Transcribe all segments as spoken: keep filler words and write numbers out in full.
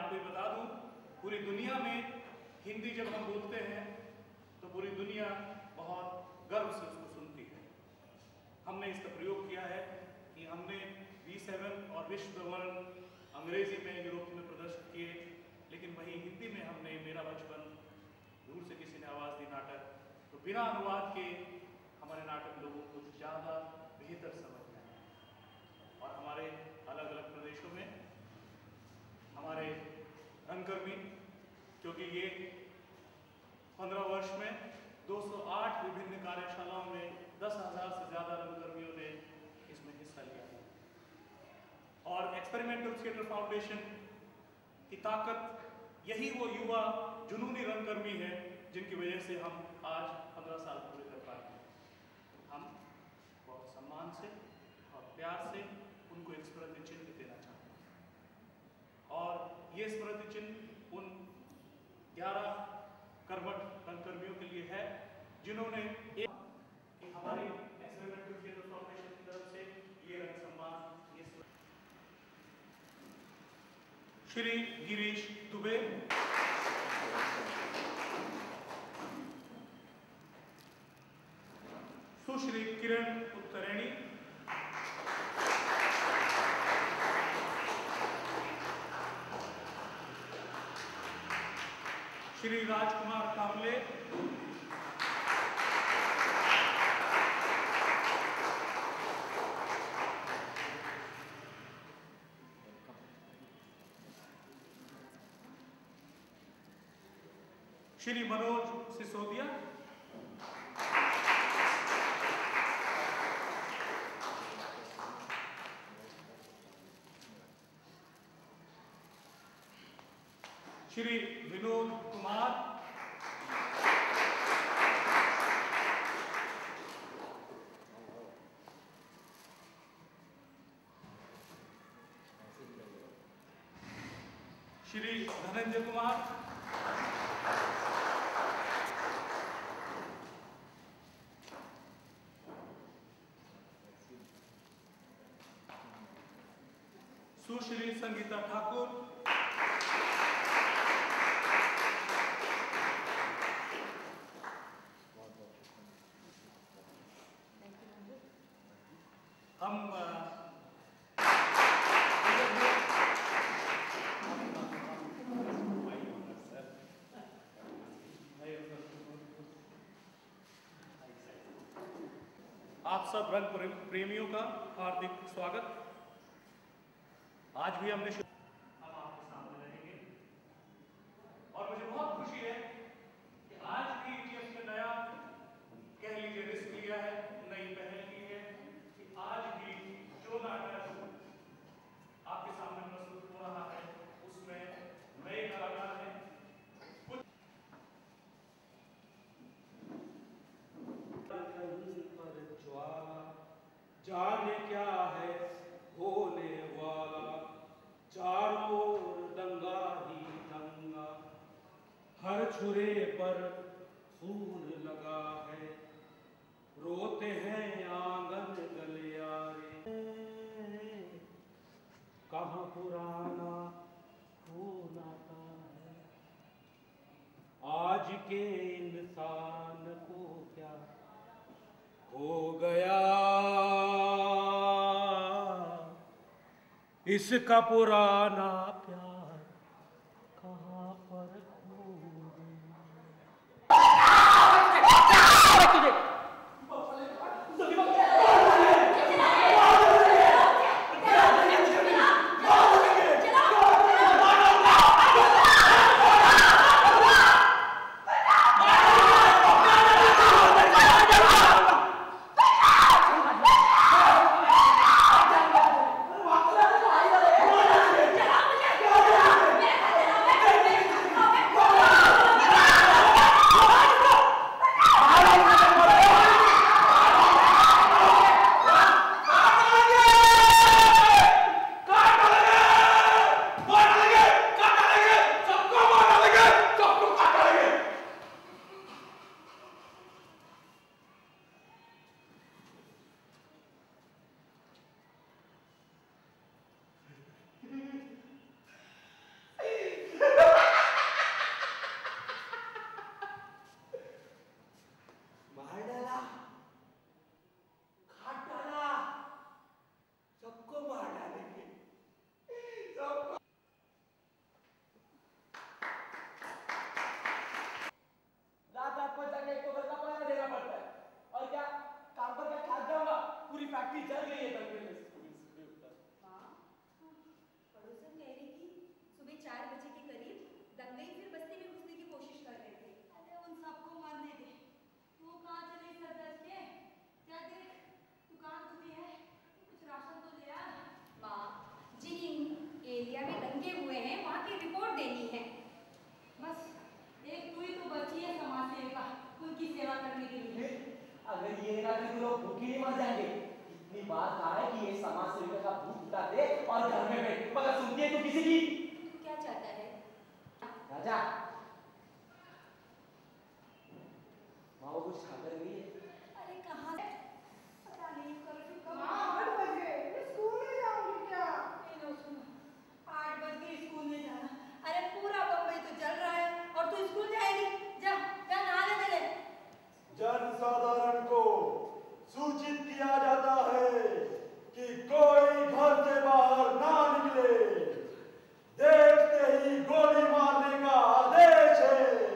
आपको ये बता दूं, पूरी दुनिया में हिंदी जब हम बोलते हैं तो पूरी दुनिया बहुत गर्व से उसको सुनती है। हमने इसका प्रयोग किया है कि हमने वी सेवन और विश्व दरबार अंग्रेजी में यूरोप में प्रदर्शित किए, लेकिन वही हिंदी में हमने मेरा बचपन, दूर से किसी ने आवाज़ दी नाटक, तो बिना अनुवाद के हमारे नाटक लोगों को ज़्यादा बेहतर समझ में आए। और हमारे अलग अलग प्रदेशों में हमारे रंगकर्मी, क्योंकि ये पंद्रह वर्ष में दो सौ आठ विभिन्न कार्यशालाओं में दस हजार से ज़्यादा रंगकर्मियों ने इसमें हिस्सा लिया है। और एक्सपेरिमेंटल थिएटर फाउंडेशन की ताकत यही वो युवा जुनूनी रंगकर्मी है जिनकी वजह से हम आज पंद्रह साल पूरे कर पाए हैं। हम बहुत सम्मान से और प्यार से उनको एक स्मृति चिन्ह देना चाहते हैं। और ये स्मृति चिन्ह उन ग्यारह कर्मठ रंगकर्मियों के लिए है जिन्होंने एक कि हमारी एक्सपेरिमेंटल थिएटर फाउंडेशन की तरफ से ये रंग सम्मान, ये श्री गिरीश दुबे, सुश्री किरण उत्तरेणी, श्री राजकुमार कामले, श्री मनोज सिसोदिया, श्री विनोद कुमार, श्री धनंजय कुमार, सुश्री संगीता ठाकुर, हम आप सब रंग प्रेमियों का हार्दिक स्वागत। आज भी हमने हम आपके सामने रहेंगे और मुझे बहुत खुशी है कि आज भी ईटीएफ ने नया कह लीजिए रिस्क लिया है, नई पहल की है कि आज भी जो नाटक आपके सामने प्रस्तुत हो रहा है उसमें नए कलाकार हैं। कुछ पर ज्वाला जाने क्या है होने वाला, चारों ओर दंगा ही दंगा, हर छुरे पर खून लगा है, रोते हैं आंगन गलियारे, कहाँ पुराना खून आता है, आज के इंसान को क्या हो गया, इसका पुराना प्यार कहाँ पर खो चला मुझे का एक तो घर का पहरा देना पड़ता है, और क्या काम पर क्या खाद जाऊंगा, पूरी फैक्ट्री जल गई है दंगे में। हाँ, पड़ोसन कह रही थी सुबह चार बजे के करीब दंगई फिर बस्ती में घुसने की कोशिश कर रहे थे। अरे उन सबको मरने दे, वो कहाँ चले सरदर्द के? क्या देख, दुकान खुली है, कुछ राशन तो ले आ। माँ, जिन एरिया में दंगे हुए हैं वहाँ की रिपोर्ट देनी है। बस एक तू ही तो बची है समाज सेविका उनकी सेवा करने के लिए। अगर ये ना कि लोग भूखे ही मर जाएंगे। इतनी बात कहा है कि ये समाज सेविका का भूत उठा दे और घर में बैठ, मगर सुनती है तू किसी की? तू क्या चाहता है राजा? माँ वो कुछ खाकर गई है। अरे कहाँ से? पता नहीं कल फिर कब? माँ आठ बजे मैं स्कूल में जाऊंगी क्या? नहीं लो सुनो, आठ बज के स्कूल में जाना। अरे पूरा बम्बई तो जल रहा है और तू स्कूल जाएगी? जा जा नहा ले मेरे। जनसाधारण को सूचित किया जाता है कि कोई घर से बाहर ना निकले। देखते ही गोली मारने का आदेश है।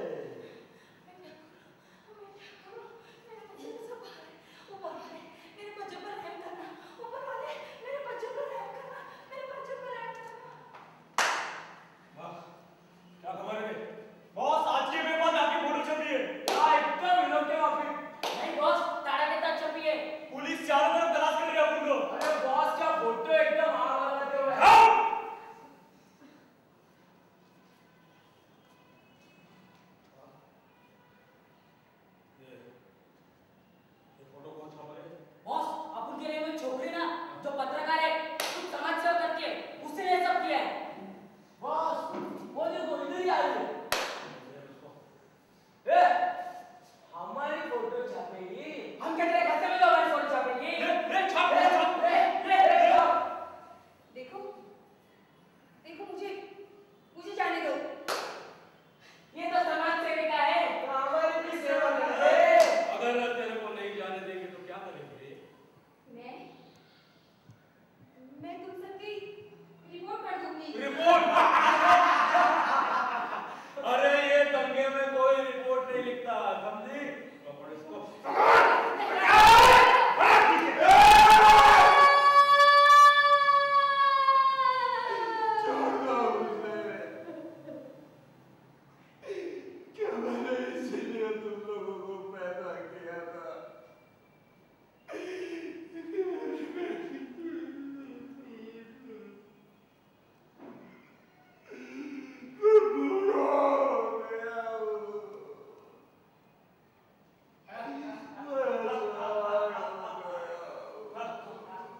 मेरे बच्चों पर रहम करना, ऊपर वाले मेरे बच्चों पर रहम करना, मेरे बच्चों पर रहम करना। वाह, क्या खबर है? बॉस आज के पेपर में आपकी फोटो छपी है। क्या एकदम इन लोग के ऑफिस? नहीं बॉस, तारा के साथ छपी है। पुलिस चारों तरफ तलाश कर रही है अपन को। अरे बॉस क्या फोटो एकदम आग लगाते हुए है। ये फोटो कौन छापा है? बॉस आप उनके लिए में छोकरी ना जो पत्रकार है, कुछ समाज सेवा करके उससे ये सब किया है। बॉस वो देखो इधर ही आ रही है। ए, हमारी फोटो छापेगी। हम क्या तेरे खाते में हमारी फोटो छापेगी? ले, ले, छाप, ले, छाप। ले, ले, ले, छाप। देखो देखो मुझे मुझे जाने दो। ये तो समाज सेविका है, तो हमारी भी सेवा कर दे। अगर तेरे को नहीं जाने देंगे तो क्या करेंगे? मैं मैं तुम सबकी रिपोर्ट कर दूंगी। रिपोर्ट? अरे ये दंगे में कोई रिपोर्ट नहीं लिखता, समझी? पकड़ इसको। छोड़ दो उसे। क्या मैंने इसीलिए तुम लोगों को पैदा किया था? मैं बूढ़ा हो गया हूँ। मैं सवार हो गया हूँ।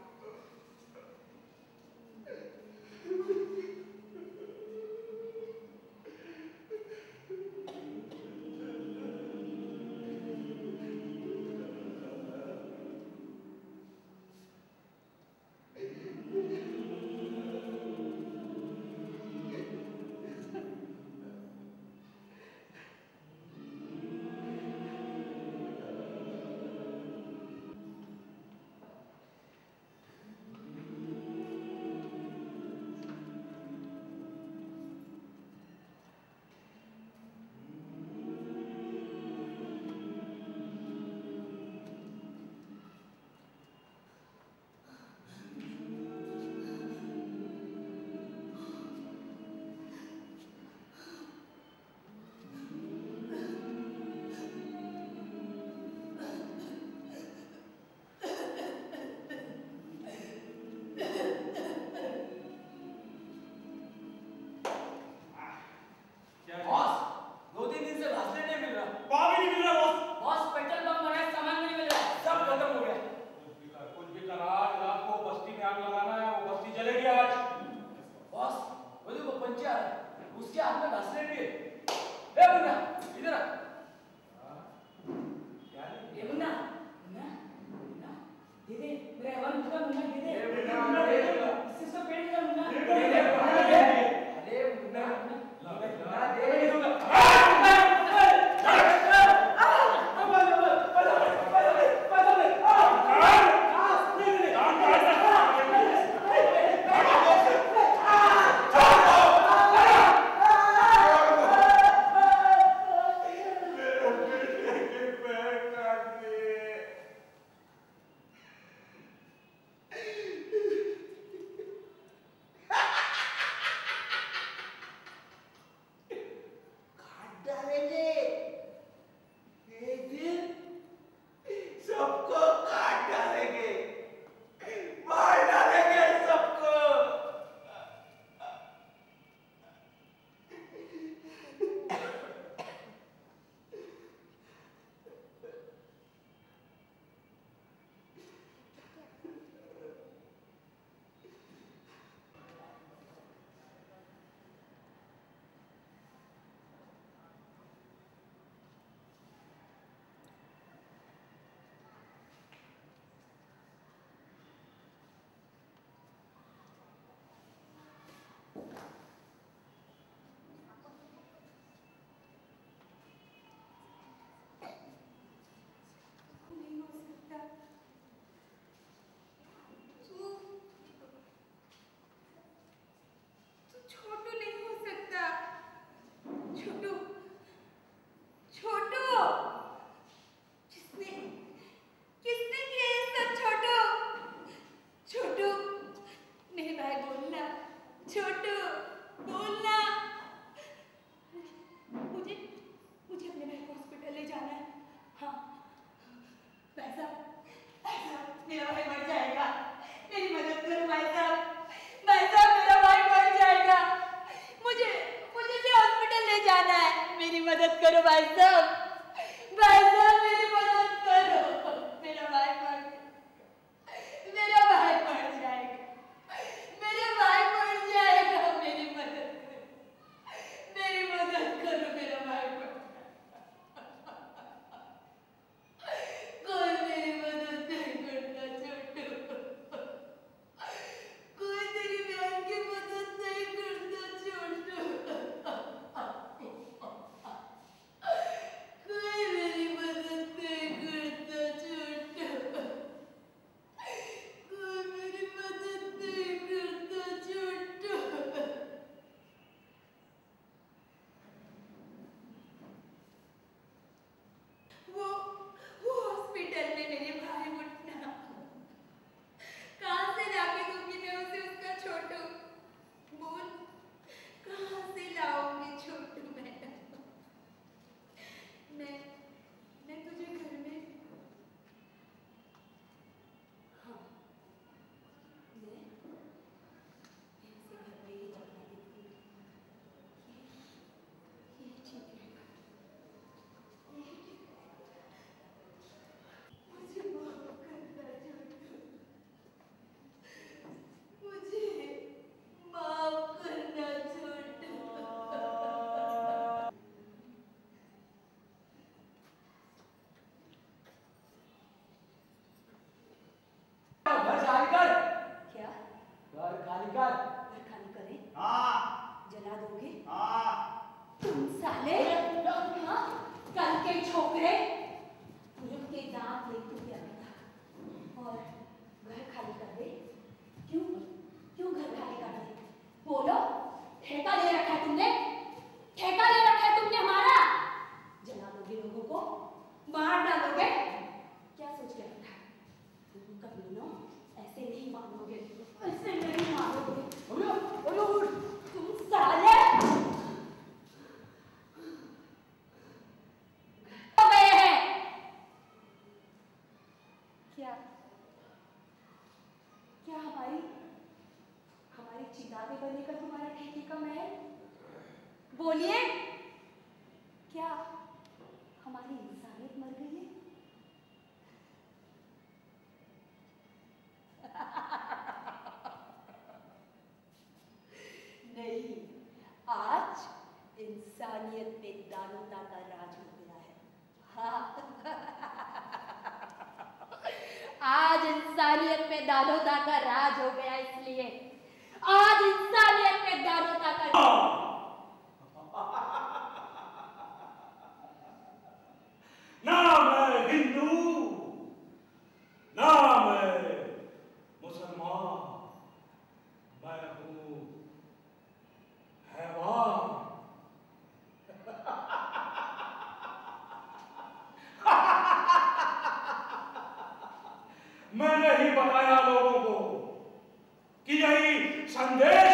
बॉस दो तीन दिन से भाषण नहीं मिल रहा। पाव भी नहीं मिल रहा बॉस। बॉस पेट्रोल पंप बनाए, सामान भी नहीं मिल रहा है, सब खत्म हो गया। कुछ भी कर, कुछ भी कर, आज रात को बस्ती में आग लगाना है, वो बस्ती जलेगी आज। बॉस वो देखो पंचे आ रहा है, उसके हाथ में घासलेट भी है। ए मुन्ना इधर आ। क्या है? ए मुन्ना मुन्ना मुन्ना दे दे मेरा एवन मुन्ना मुन्ना दे दे। ए मुन्ना, दे दे। इससे सब पेट कर मुन्ना दे दे दे, दे दे मुन्ना दे। दे। अरे मुन्ना मुन्ना दे दे दूंगा। मदद करो भाई साहब, भाई साहब मेरी मदद करो। मेरा भाई मर गया, मेरा भाई मर जाएगा, मेरा भाई मर जाएगा। मेरी मदद करो, मेरी मदद करो, मेरा भाई मर कोई मेरी मदद नहीं करता छोटू, कोई तेरी बहन की मदद नहीं करता छोटू, कोई मेरी मदद नहीं करता छोटू, कोई मेरी मदद नहीं करता छोटू। वो वो हॉस्पिटल में मेरे भाई उठना, कहाँ से लाके दूंगी मैं उसे उसका छोटू? बोल, कहाँ से लाऊंगी छोटू? मैं मैं मैं तुझे घर में, हाँ मैं मैं उसे घर में ही जगह देती हूँ। ये ये ठीक रहेगा, ये ठीक रहेगा। मुझे माफ करना छोटू, मुझे माफ करना छोटू। घर खाली कर। क्या घर खाली कर। घर खाली करें? हाँ जला दोगे? हाँ तुम साले, हाँ? कल के छोकरे, तुम के दांत ले तू क्या था? और घर खाली कर दे? क्यों क्यों घर खाली कर दे? बोलो, ठेका ले रखा है तुमने, ठेका ले रखा है तुमने हमारा। जला दोगे लोगों को, मार डालोगे, क्या सोच के रखा है? तुम कमीनों, ऐसे नहीं मानोगे, ऐसे नहीं मानोगे। तुम साले हो गए हैं। क्या क्या हमारी हमारी चिता में बनेगा तुम्हारा ठेके का महल? बोलिए, क्या हमारी इंसानियत मर गई है? नहीं, आज इंसानियत पे दानवता का राज हो गया है। हाँ आज इंसानियत पे दानवता का राज हो गया, इसलिए आज इंसानियत पे दानवता का ना मैं हिंदू, ना मैं मुसलमान, मैं हूँ हैवान। मैंने ही बताया लोगों को कि यही संदेश